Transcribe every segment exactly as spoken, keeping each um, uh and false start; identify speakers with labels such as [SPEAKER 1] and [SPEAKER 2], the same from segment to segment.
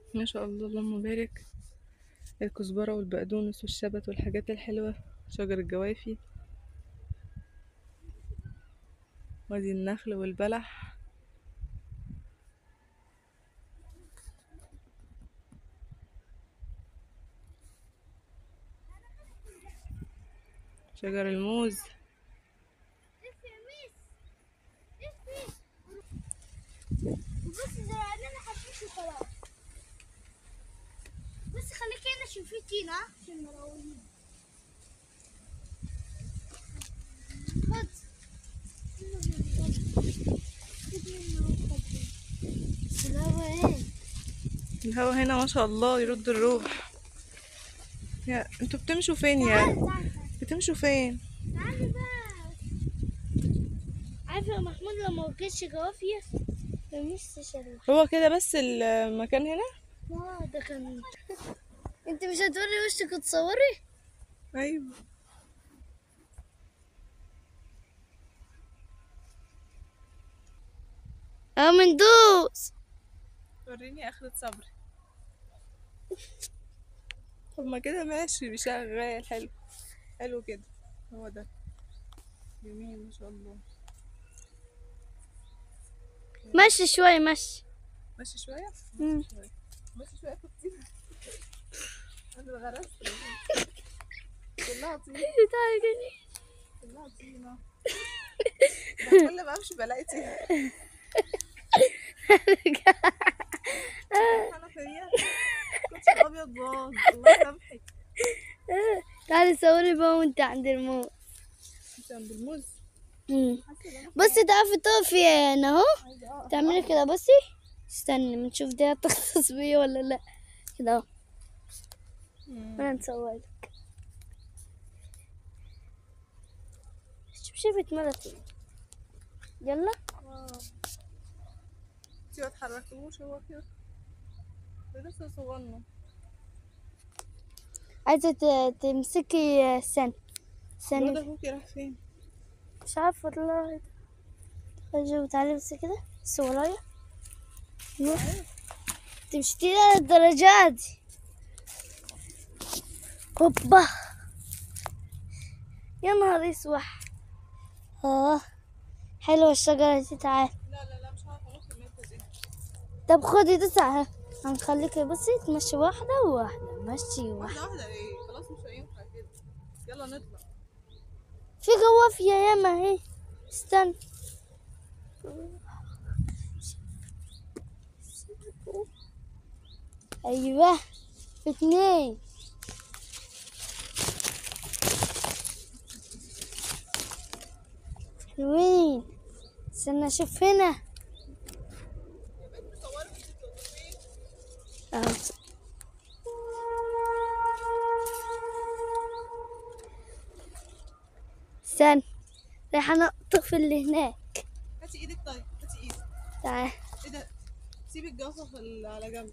[SPEAKER 1] ما شاء الله اللهم بارك. الكزبرة والبقدونس والشبت والحاجات الحلوة، شجر الجوافي، وادي النخل والبلح. شجر الموز.
[SPEAKER 2] بص زرعنا انا حشيش وخلاص. بس خليك هنا شوفيتينا عشان مروحين. خد. بس الهوا ايه؟
[SPEAKER 1] الهوا هنا ما شاء الله يرد الروح. يا انتوا بتمشوا فين
[SPEAKER 2] تعال
[SPEAKER 1] يا
[SPEAKER 2] تعال تعال
[SPEAKER 1] بتمشوا فين؟
[SPEAKER 2] تعال بقى. عارف يا محمود لما وكلش جوافية فمشتش اروح.
[SPEAKER 1] هو كده بس المكان هنا؟
[SPEAKER 2] اه ده كان. انت مش هتوري وشك وتصوري؟
[SPEAKER 1] ايوه.
[SPEAKER 2] اه مندوس.
[SPEAKER 1] وريني اخرة صبري. طب ما كده ماشي بيشغل حلو. حلو كده. هو ده. جميل ما شاء الله.
[SPEAKER 2] مشي شوي مشي.
[SPEAKER 1] ماشي شوية.
[SPEAKER 2] مم.
[SPEAKER 1] ماشي شوية. ماشي شوية في الطين. انا غرست كلها طين.
[SPEAKER 2] تعالي جني.
[SPEAKER 1] كلها طينة. ده كل ما امشي بلاقي طين. انا فيا كنت الابيض باظ الله يسامحك.
[SPEAKER 2] تعالي صوري بقى وانت عند الموز.
[SPEAKER 1] انت عند الموز.
[SPEAKER 2] بصي تعرفي تقفي هنا اهو.
[SPEAKER 1] عايزة اقف.
[SPEAKER 2] تعملي كده بصي. استني بنشوف دي هتختص بيا ولا لا. كده اهو. وانا نصورك. شبشبة ملتي. يلا.
[SPEAKER 1] انتي ما تحركوش هو كده. ده لسه صغنن.
[SPEAKER 2] عايزة ت- تمسكي سن
[SPEAKER 1] الواد
[SPEAKER 2] سن.
[SPEAKER 1] اخوكي راح فين؟
[SPEAKER 2] مش عارفة والله. خرجي وتعالي بس كده بس ورايا. تمشي الدرجات دي. هوبا. يا نهار اسوح. اه حلوة الشجرة دي. تعال.
[SPEAKER 1] لا لا لا مش عارفه انط المركز ايه.
[SPEAKER 2] طب خدي تسعة. هنخليكي بصي تمشي واحدة وواحدة. مشي واحدة.
[SPEAKER 1] واحده واحده ايه خلاص مش هينفع كده. يلا نطلع.
[SPEAKER 2] في جوافية ياما اهي. استنى. ايوه في اتنين. حلوين. استنى اشوف هنا. اهو. استنى رايحة انقط في اللي هناك.
[SPEAKER 1] هاتي ايدك طيب هاتي ايدك.
[SPEAKER 2] تعال.
[SPEAKER 1] ايه ده؟ سيبي الجوافه في ال- على جنب.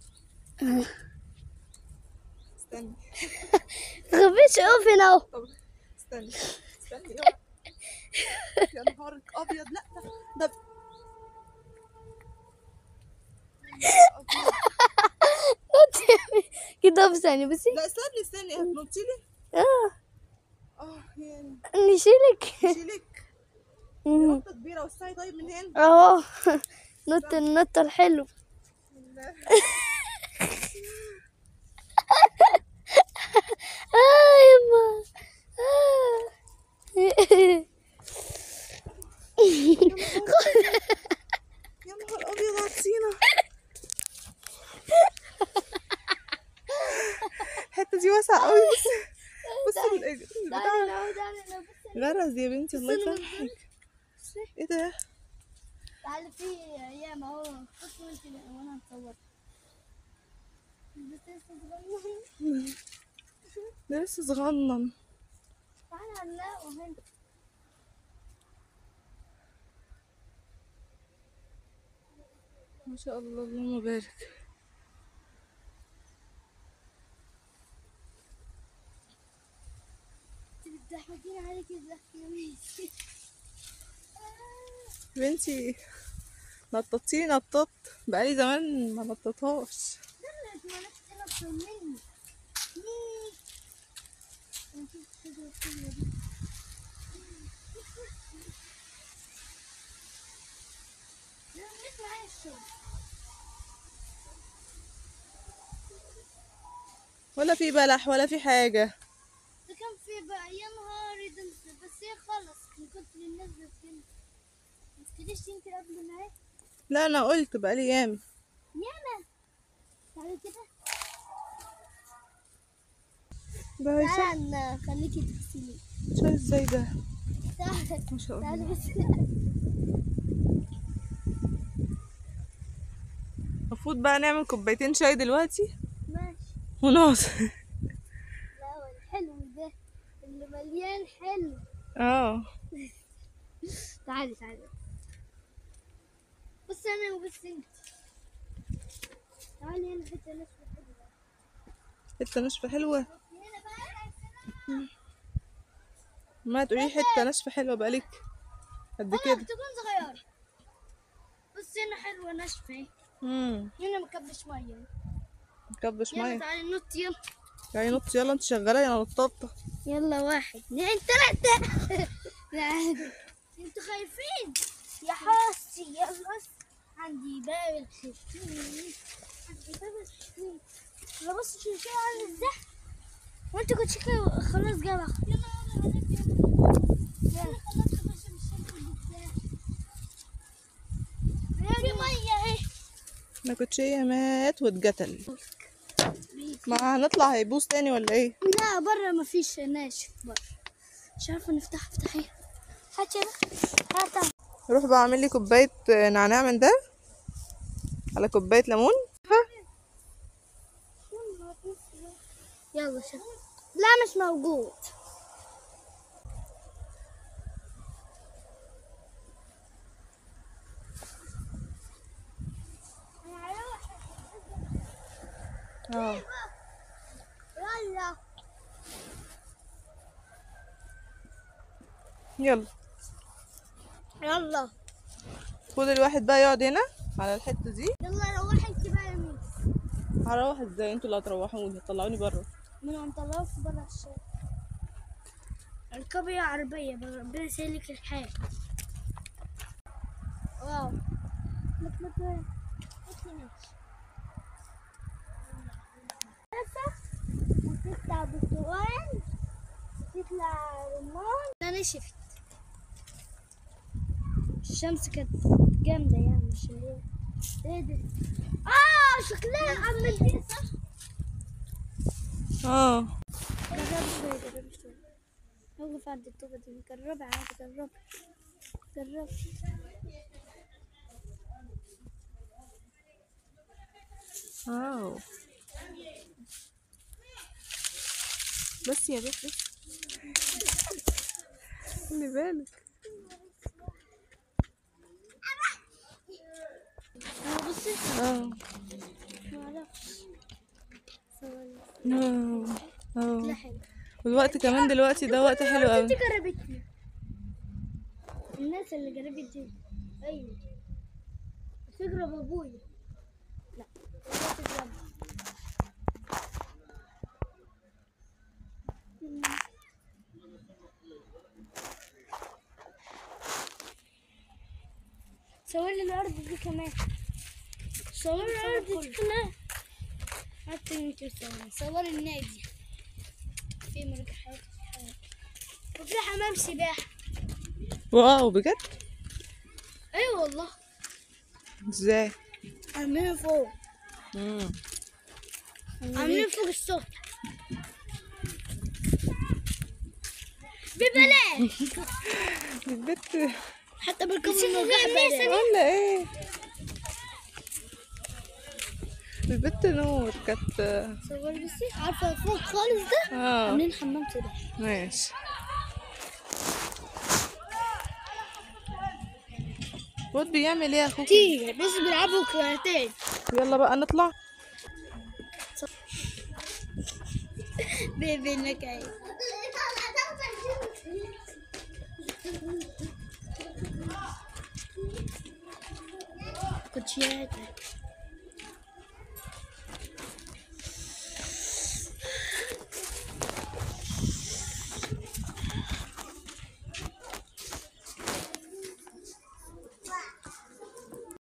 [SPEAKER 1] استني.
[SPEAKER 2] متخافيش اقف هنا اهو.
[SPEAKER 1] طب استني. استني اوعي. يا نهارك ابيض لا ده ده أبيض.
[SPEAKER 2] كده في ثانية بصي.
[SPEAKER 1] لا استني استني هتنطي لي.
[SPEAKER 2] اه
[SPEAKER 1] اه يعني
[SPEAKER 2] نشيلك.
[SPEAKER 1] شيلك. دي نطه كبيره وسعي طيب من هنا.
[SPEAKER 2] اهو. نط النط الحلو.
[SPEAKER 1] الله.
[SPEAKER 2] اه يما. آه.
[SPEAKER 1] يا نهار ابيض على الطينه. الحته دي واسعه قوي. بصي بصي البتاع غرز يا بنتي الله يسامحك. ايه ده؟
[SPEAKER 2] تعالي في ايام اهو. خش وانت وانا هتصور. بس لسه صغنن.
[SPEAKER 1] ده لسه صغنن.
[SPEAKER 2] تعالي هنلاقوا هنا.
[SPEAKER 1] ما شاء الله اللهم بارك.
[SPEAKER 2] بتضحكين عليكي تضحكيني.
[SPEAKER 1] بنتي نططيني نطط بقالي زمان ما نططهاش.
[SPEAKER 2] أحسن مني.
[SPEAKER 1] ولا في بلح ولا في حاجة.
[SPEAKER 2] ده كان في بقى يا نهاري ده، بس هي خلص من كتر الناس ده كده. ما تكديش انت قبل ما هي.
[SPEAKER 1] لا انا قلت بقالي ياما.
[SPEAKER 2] ياما. تعالي كده.
[SPEAKER 1] ده هيصح.
[SPEAKER 2] تعالى خليكي تغسلي.
[SPEAKER 1] شايف ازاي ده؟
[SPEAKER 2] تعالى.
[SPEAKER 1] ما شاء
[SPEAKER 2] تعالى
[SPEAKER 1] الله.
[SPEAKER 2] بس.
[SPEAKER 1] المفروض بقى نعمل كوبايتين شاي دلوقتي
[SPEAKER 2] ماشي.
[SPEAKER 1] ونقص.
[SPEAKER 2] لا هو الحلو ده اللي مليان حلو.
[SPEAKER 1] اه
[SPEAKER 2] تعالي تعالي. بص انا وبس انت. تعالي هنا حته ناشفه حلوه.
[SPEAKER 1] حتة ناشفة حلوة.
[SPEAKER 2] هنا بقى.
[SPEAKER 1] ما تقولي حتة ناشفة حلوة بقالك قد
[SPEAKER 2] والله
[SPEAKER 1] كده.
[SPEAKER 2] تكون صغيره. بص هنا حلوه ناشفه اهي.
[SPEAKER 1] امم
[SPEAKER 2] هنا مكبش ميه.
[SPEAKER 1] مكبش
[SPEAKER 2] يلا
[SPEAKER 1] مية.
[SPEAKER 2] تعالي نط يلا.
[SPEAKER 1] يعني نط يلا، انت شغالة يا نطاطة.
[SPEAKER 2] يلا واحد اثنين ثلاثة. لا انتوا خايفين يا حاسي. يلا عندي باب الخشين. عندي باب الخشين. انا بص شو شو عامل ازاي. وانت كنت شكل خلاص جابها. يلا يلا يلا خلاص عشان الشمس بالذات. في ميه اهي.
[SPEAKER 1] نكوتشية مات واتقتل. ما هنطلع هيبوظ تاني ولا ايه؟
[SPEAKER 2] لا برا مفيش ناشف برا. مش عارفه نفتح افتحيها. هات يلا هات.
[SPEAKER 1] روح بقى اعمل لي كوباية نعناع من ده على كوباية ليمون.
[SPEAKER 2] يلا شوف. لا مش موجود.
[SPEAKER 1] اه
[SPEAKER 2] يلا
[SPEAKER 1] يلا
[SPEAKER 2] يلا
[SPEAKER 1] خد الواحد بقى يقعد هنا على الحتة دي.
[SPEAKER 2] يلا روحي انت بقى يا ميس.
[SPEAKER 1] هروح ازاي؟ انتوا اللي هتروحوني هتطلعوني بره.
[SPEAKER 2] من هنطلعوك برا الشارع. اركبي عربية ربنا يسهلك الحال. واو لك لك لك وتطلع برتقال وتطلع رمان. انا نشفت. الشمس كانت جامدة يعني مش اللي هي. ايه ده؟ اه شكلها عامل كده صح؟
[SPEAKER 1] اه
[SPEAKER 2] جربي شوية جربي شوية. وقف عند الطوبة دي. جربي عادي جربي. جربي.
[SPEAKER 1] واو بس يا بس بس خلي بالك.
[SPEAKER 2] اه بصي.
[SPEAKER 1] اه
[SPEAKER 2] معرفش. ثواني.
[SPEAKER 1] واو
[SPEAKER 2] لا
[SPEAKER 1] اه
[SPEAKER 2] حلو.
[SPEAKER 1] والوقت كمان دلوقتي ده وقت حلو
[SPEAKER 2] انت
[SPEAKER 1] قوي.
[SPEAKER 2] جربتني. الناس اللي جربت دي. ايوه تجرب ابويا. لا لا تجرب. صوري الارض دي كمان. صوري الارض دي كمان. حتى انت صوري. صوري النادي. في مرجحات وفي حمام سباحة.
[SPEAKER 1] واو بجد؟
[SPEAKER 2] ايوه والله.
[SPEAKER 1] ازاي؟
[SPEAKER 2] عاملين فوق.
[SPEAKER 1] امم
[SPEAKER 2] عاملين فوق السطح ببلاش.
[SPEAKER 1] البت
[SPEAKER 2] حتى بركبوا المرجحة
[SPEAKER 1] ولا ايه؟ البت نور كانت.
[SPEAKER 2] صوري بصي. عارفة فوق خالص ده
[SPEAKER 1] اه
[SPEAKER 2] عاملين حمام سباحة.
[SPEAKER 1] ماشي. واد بيعمل ايه يا اخوك؟
[SPEAKER 2] كتير بس بيلعبوا كاراتيه.
[SPEAKER 1] يلا بقى نطلع.
[SPEAKER 2] بيبي لك ايه. كوتشيات.